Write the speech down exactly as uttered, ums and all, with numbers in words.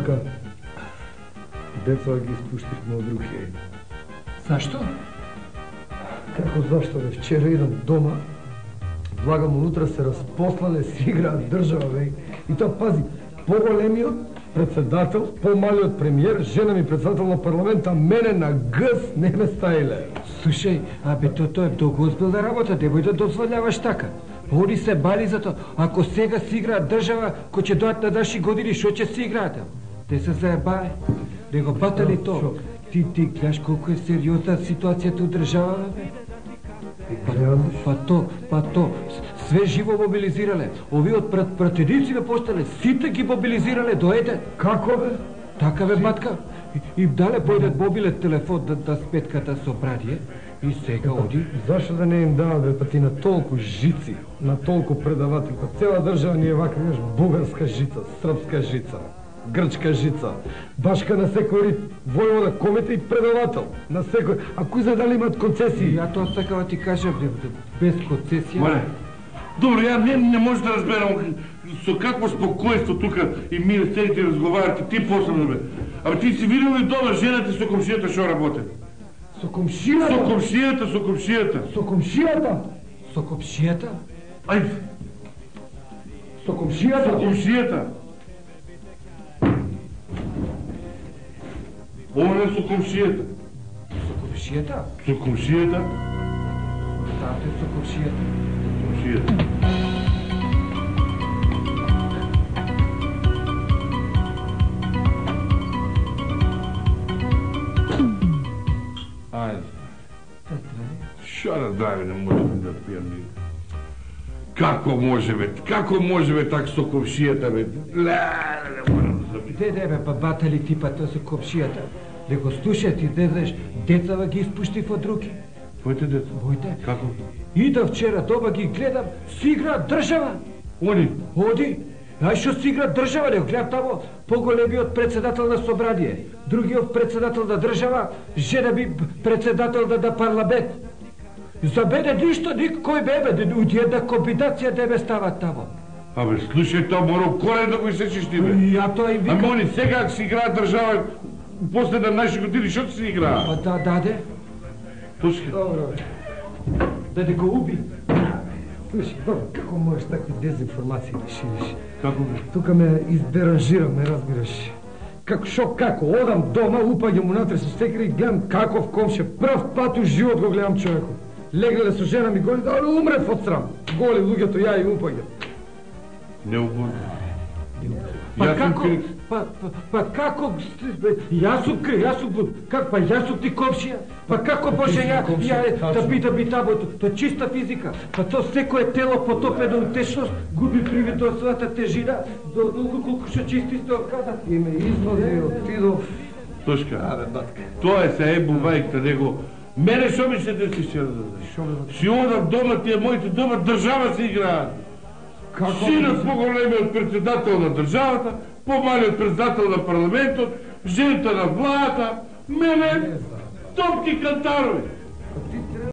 Матка, деца ги испуштихме од руки. Зашто? Како зашто, бе? Вчера идам дома, влагам унутра се разпослале, си играат држава, бе. И тоа, пази, поголемиот председател, по-малиот премиер, жена ми председател на парламент, а мене на гъс не ме стаиле. Слушај, абе, то, тоа е долго озбилна работа, девој да дозволяваш така. Они се бали за тоа. Ако сега си играат држава, кој ќе дојат на наши години, шо ќе си играат? Те се заебае. Не го батали то. Ти, ти гледаш колко е сериозна ситуацијата у државата, бе? Па, па то, па то, све живо мобилизирале. Овие од прат, пратеници ме постале, сите ги мобилизирале до еден. Како, бе? Така, бе, матка. И, им дале појдат мобилен телефон да, да спетката собрание. И сега оди. Зашто да не им дават, бе, па ти на толку жици, на толку предаватели, па цела држава ни е вака, знаеш, бугарска жица, српска жица, грчка жица, башка на секој рит, војвода, комета и предавател, на секој. А кој за дали имат концесии? Ја тоа сакава ти кажам, без концесија. Мале, добро, ја не, не може да разберам со какво спокојство тука и ми седите разговарате, ти посебно, бе. Абе, ти си видел ли дома жената со комшијата шо работи? Со комшијата? Со комшијата, со комшијата. Со комшијата? Со комшијата? Ајде. Со комшијата? Со комшијата. Оне со комшијата. Со комшијата? Со комшијата. Тате со комшијата. Комшијата. Ајде. Шо да драви, не можеме да пијам ни. Како може, бе? Како може, бе, так со комшијата, бе? Ле, не можем да запитам. Де, де, бе, па батали ти пата со комшијата. Да го слушај ти, де, знаеш, децава ги испуштив од руки. Твоите деца? Моите. Како? Ида вчера дома ги гледам, си играат држава. Они? Оди. Ај шо си играат држава, не гледам тамо поголемиот председател на собрание, другиот председател на држава, жена ми председател на, на парламент. За мене ништо, никој бебе, од една комбинација не ме стават тамо. Абе, слушај, тоа мора корен да го исечиш ти, бе. Ја тоа им викам. Ама они сега си играат држава, после на наши години, шо си играат? Па да, даде. Точка. Добро. Да не го уби. Слушай, добро, како можеш такви дезинформации да шириш? Како бе? Тука ме издеранжираме, разбираш. Како, шо како, одам дома, упаѓам унатре со стекери и гледам каков комшија. Прв пат у живот го гледам човекот. Легле со жена ми голи, да умрев од срам. Голи луѓето, ја и упаѓам. Неугодно. Па Јас сум како, кри- па, па, па како, јас сум кри, јас сум блуд, как, па јас сум ти комшија, па како може ја, ја да би да би тамо, то е чиста физика, па то секое тело потопено у течност, губи привид од својата тежина, до долго колку што чисти сте окадат. И ме извади, отидов. Точка. Абе, батка. Тоа е се ебу вајкта него. Мене шо ми се деси ще да Шо ме Си одам дома, тие моите дома, држава се играат. Како? Синот поголемиот председател на државата, помалиот председател на парламентот, жената на владата, мене топки кантарови.